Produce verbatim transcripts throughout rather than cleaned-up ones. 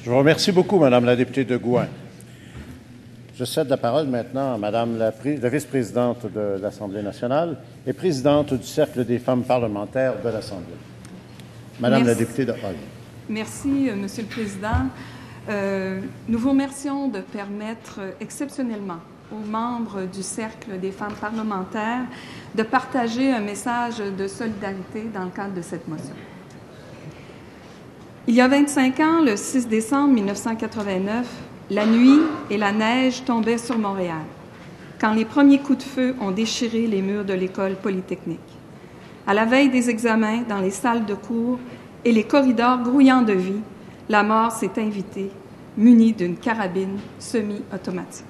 Je vous remercie beaucoup, Madame la députée de Gouin. Je cède la parole maintenant à Madame la, la vice-présidente de l'Assemblée nationale et présidente du Cercle des femmes parlementaires de l'Assemblée. Madame Merci. la députée de Hall. Merci, euh, Monsieur le Président. Euh, nous vous remercions de permettre euh, exceptionnellement aux membres du Cercle des femmes parlementaires de partager un message de solidarité dans le cadre de cette motion. Il y a vingt-cinq ans, le six décembre mille neuf cent quatre-vingt-neuf, la nuit et la neige tombaient sur Montréal, quand les premiers coups de feu ont déchiré les murs de l'école polytechnique. À la veille des examens, dans les salles de cours et les corridors grouillants de vie, la mort s'est invitée, munie d'une carabine semi-automatique.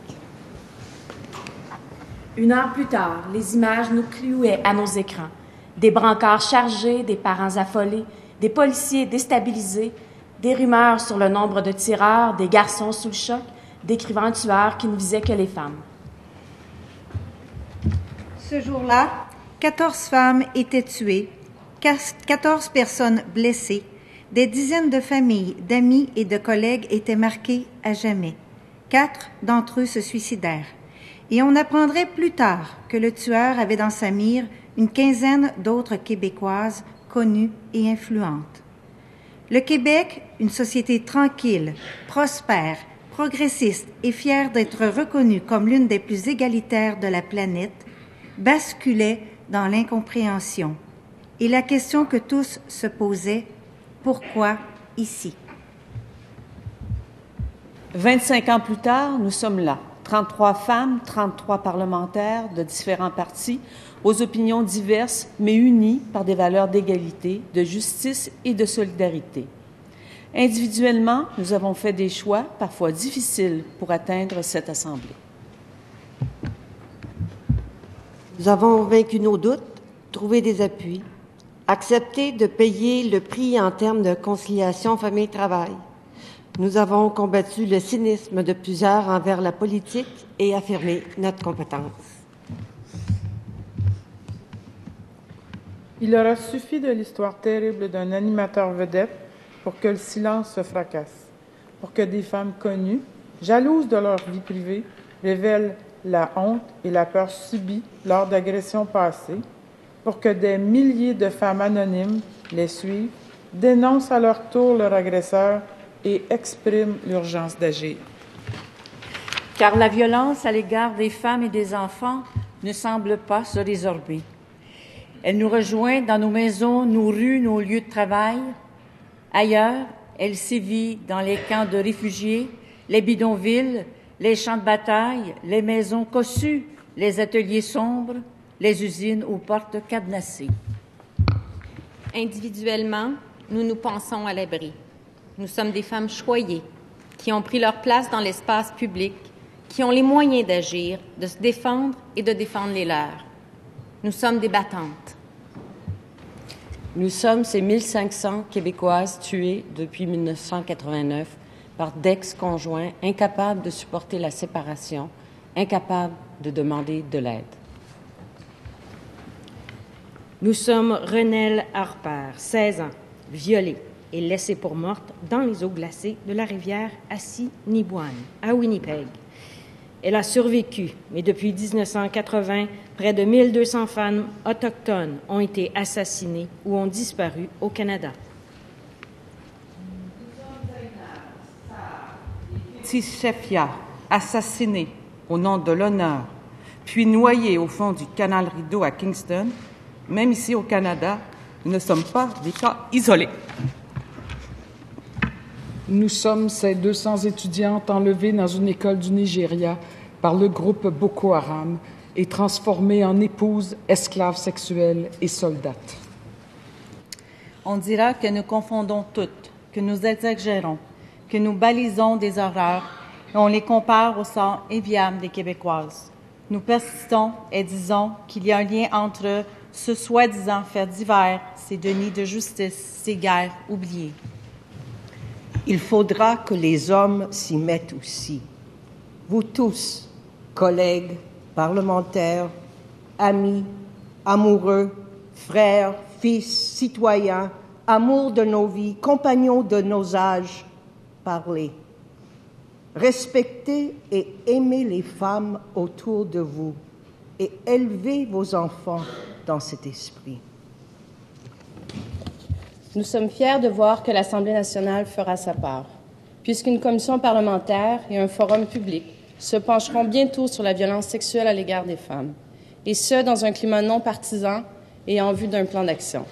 Une heure plus tard, les images nous clouaient à nos écrans. Des brancards chargés, des parents affolés, des policiers déstabilisés, des rumeurs sur le nombre de tireurs, des garçons sous le choc, décrivant un tueur qui ne visait que les femmes. Ce jour-là, quatorze femmes étaient tuées, quatorze personnes blessées, des dizaines de familles, d'amis et de collègues étaient marquées à jamais. Quatre d'entre eux se suicidèrent. Et on apprendrait plus tard que le tueur avait dans sa mire une quinzaine d'autres Québécoises connues et influentes. Le Québec, une société tranquille, prospère, progressiste et fière d'être reconnue comme l'une des plus égalitaires de la planète, basculait dans l'incompréhension. Et la question que tous se posaient, pourquoi ici? vingt-cinq ans plus tard, nous sommes là. trente-trois femmes, trente-trois parlementaires de différents partis, aux opinions diverses, mais unies par des valeurs d'égalité, de justice et de solidarité. Individuellement, nous avons fait des choix, parfois difficiles, pour atteindre cette Assemblée. Nous avons vaincu nos doutes, trouvé des appuis, accepté de payer le prix en termes de conciliation famille-travail. Nous avons combattu le cynisme de plusieurs envers la politique et affirmé notre compétence. Il aura suffi de l'histoire terrible d'un animateur vedette pour que le silence se fracasse, pour que des femmes connues, jalouses de leur vie privée, révèlent la honte et la peur subies lors d'agressions passées, pour que des milliers de femmes anonymes les suivent, dénoncent à leur tour leur agresseur et expriment l'urgence d'agir. Car la violence à l'égard des femmes et des enfants ne semble pas se résorber. Elle nous rejoint dans nos maisons, nos rues, nos lieux de travail. Ailleurs, elle sévit dans les camps de réfugiés, les bidonvilles, les champs de bataille, les maisons cossues, les ateliers sombres, les usines aux portes cadenassées. Individuellement, nous nous pensons à l'abri. Nous sommes des femmes choyées, qui ont pris leur place dans l'espace public, qui ont les moyens d'agir, de se défendre et de défendre les leurs. Nous sommes des battantes. Nous sommes ces mille cinq cents Québécoises tuées depuis mille neuf cent quatre-vingt-neuf par d'ex-conjoints incapables de supporter la séparation, incapables de demander de l'aide. Nous sommes Renelle Harper, seize ans, violée et laissée pour morte dans les eaux glacées de la rivière Assiniboine, à Winnipeg. Elle a survécu, mais depuis mille neuf cent quatre-vingts, près de mille deux cents femmes autochtones ont été assassinées ou ont disparu au Canada. Tishefia, assassinée au nom de l'honneur, puis noyée au fond du canal Rideau à Kingston, même ici au Canada, nous ne sommes pas des cas isolés. Nous sommes ces deux cents étudiantes enlevées dans une école du Nigeria par le groupe Boko Haram et transformées en épouses, esclaves sexuelles et soldates. On dira que nous confondons toutes, que nous exagérons, que nous balisons des horreurs et on les compare au sort enviable des Québécoises. Nous persistons et disons qu'il y a un lien entre ce soi-disant fait divers, ces dénis de justice, ces guerres oubliées. Il faudra que les hommes s'y mettent aussi. Vous tous, collègues, parlementaires, amis, amoureux, frères, fils, citoyens, amours de nos vies, compagnons de nos âges, parlez. Respectez et aimez les femmes autour de vous et élevez vos enfants dans cet esprit. Nous sommes fiers de voir que l'Assemblée nationale fera sa part, puisqu'une commission parlementaire et un forum public se pencheront bientôt sur la violence sexuelle à l'égard des femmes, et ce, dans un climat non partisan et en vue d'un plan d'action.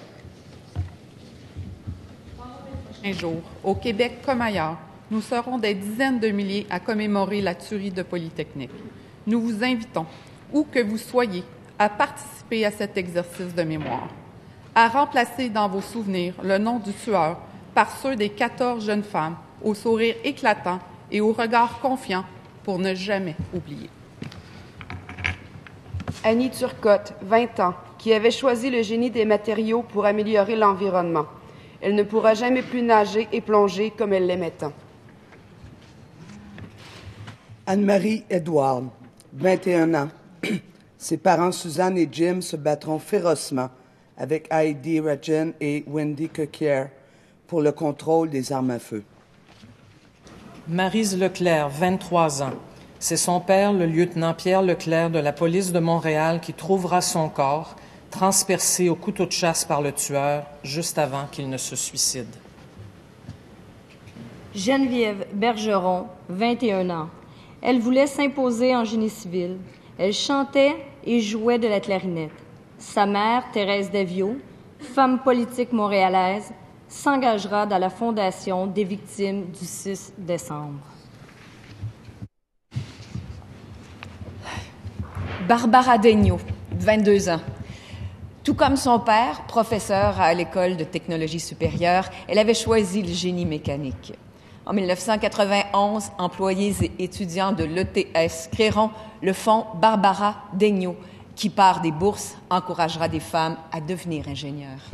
Un jour, au Québec comme ailleurs, nous serons des dizaines de milliers à commémorer la tuerie de Polytechnique. Nous vous invitons, où que vous soyez, à participer à cet exercice de mémoire, à remplacer dans vos souvenirs le nom du tueur par ceux des quatorze jeunes femmes au sourire éclatant et au regard confiant pour ne jamais oublier. Annie Turcotte, vingt ans, qui avait choisi le génie des matériaux pour améliorer l'environnement. Elle ne pourra jamais plus nager et plonger comme elle l'aimait tant. Anne-Marie Edouard, vingt et un ans. Ses parents Suzanne et Jim se battront férocement avec Heidi Rajen et Wendy Coquier pour le contrôle des armes à feu. Maryse Leclerc, vingt-trois ans. C'est son père, le lieutenant Pierre Leclerc de la police de Montréal, qui trouvera son corps transpercé au couteau de chasse par le tueur juste avant qu'il ne se suicide. Geneviève Bergeron, vingt et un ans. Elle voulait s'imposer en génie civil. Elle chantait et jouait de la clarinette. Sa mère, Thérèse Davio, femme politique montréalaise, s'engagera dans la Fondation des victimes du six décembre. Barbara Daigneault, vingt-deux ans. Tout comme son père, professeur à l'École de technologie supérieure, elle avait choisi le génie mécanique. En mille neuf cent quatre-vingt-onze, employés et étudiants de l'E T S créeront le fonds Barbara Daigneault, qui, par des bourses, encouragera des femmes à devenir ingénieures.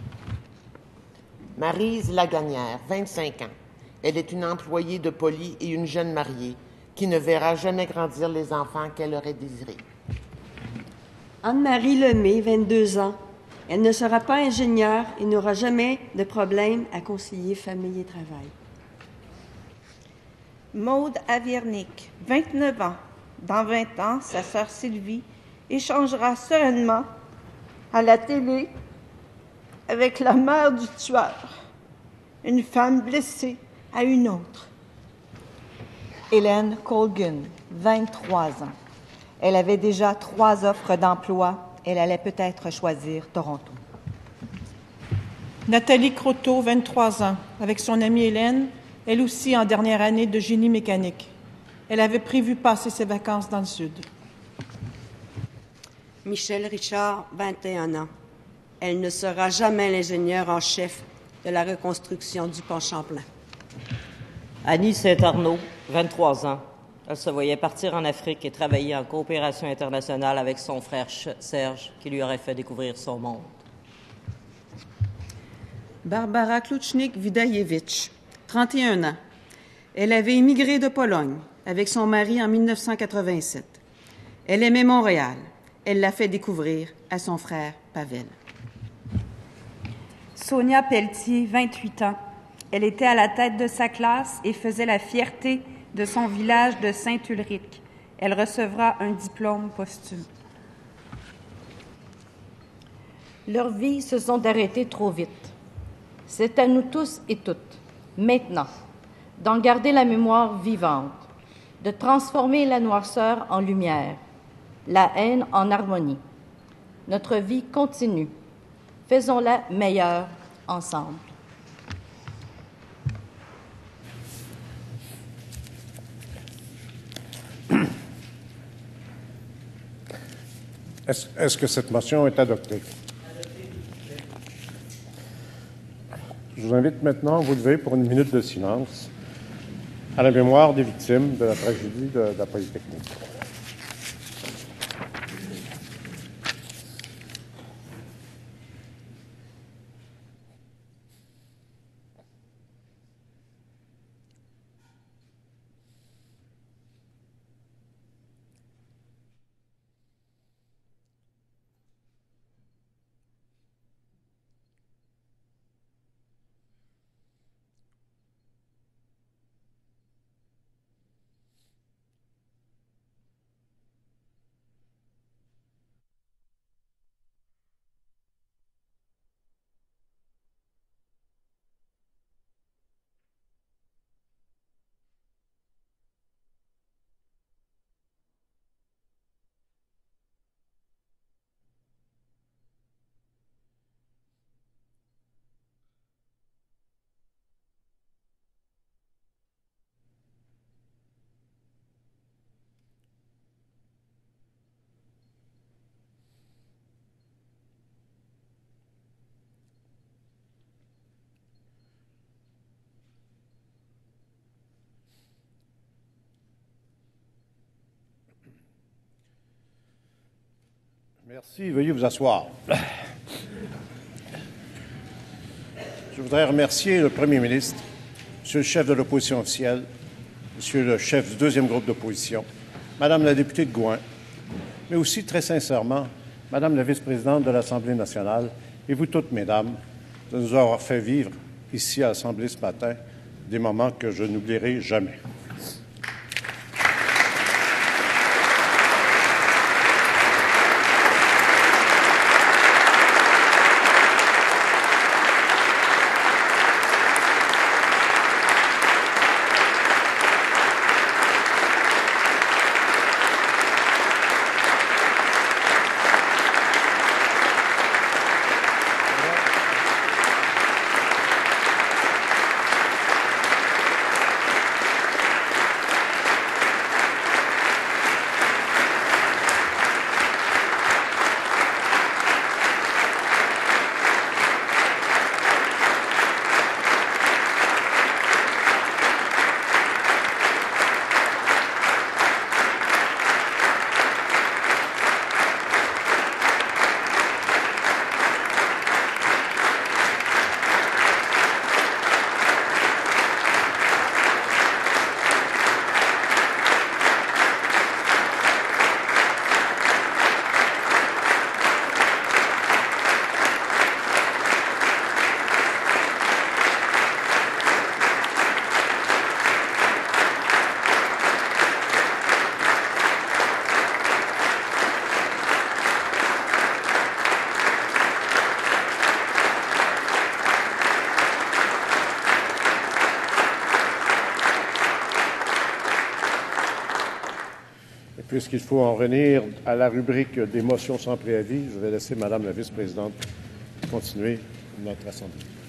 Maryse Lagagnère, vingt-cinq ans. Elle est une employée de Poly et une jeune mariée qui ne verra jamais grandir les enfants qu'elle aurait désirés. Anne-Marie Lemay, vingt-deux ans. Elle ne sera pas ingénieure et n'aura jamais de problème à concilier famille et travail. Maude Aviernick, vingt-neuf ans. Dans vingt ans, sa sœur Sylvie échangera sereinement à la télé avec la mère du tueur, une femme blessée à une autre. Hélène Colgan, vingt-trois ans. Elle avait déjà trois offres d'emploi. Elle allait peut-être choisir Toronto. Nathalie Croteau, vingt-trois ans. Avec son amie Hélène, elle aussi en dernière année de génie mécanique. Elle avait prévu passer ses vacances dans le Sud. Michel Richard, vingt et un ans. Elle ne sera jamais l'ingénieure en chef de la reconstruction du pont Champlain. Annie Saint-Arnaud, vingt-trois ans. Elle se voyait partir en Afrique et travailler en coopération internationale avec son frère Serge, qui lui aurait fait découvrir son monde. Barbara Klucznik-Widajewicz, trente et un ans. Elle avait émigré de Pologne avec son mari en mille neuf cent quatre-vingt-sept. Elle aimait Montréal. Elle l'a fait découvrir à son frère Pavel. Sonia Pelletier, vingt-huit ans. Elle était à la tête de sa classe et faisait la fierté de son village de Saint-Ulrich. Elle recevra un diplôme posthume. Leurs vies se sont arrêtées trop vite. C'est à nous tous et toutes, maintenant, d'en garder la mémoire vivante, de transformer la noirceur en lumière, la haine en harmonie. Notre vie continue. Faisons-la meilleure ensemble. Est-ce, est-ce que cette motion est adoptée? Je vous invite maintenant à vous lever pour une minute de silence à la mémoire des victimes de la tragédie de, de la Polytechnique. Merci. Veuillez vous asseoir. Je voudrais remercier le Premier ministre, Monsieur le chef de l'opposition officielle, Monsieur le chef du deuxième groupe d'opposition, Madame la députée de Gouin, mais aussi très sincèrement Madame la vice-présidente de l'Assemblée nationale et vous toutes, mesdames, de nous avoir fait vivre ici à l'Assemblée ce matin des moments que je n'oublierai jamais. Puisqu'il faut en revenir à la rubrique des motions sans préavis, je vais laisser Madame la vice-présidente continuer notre assemblée.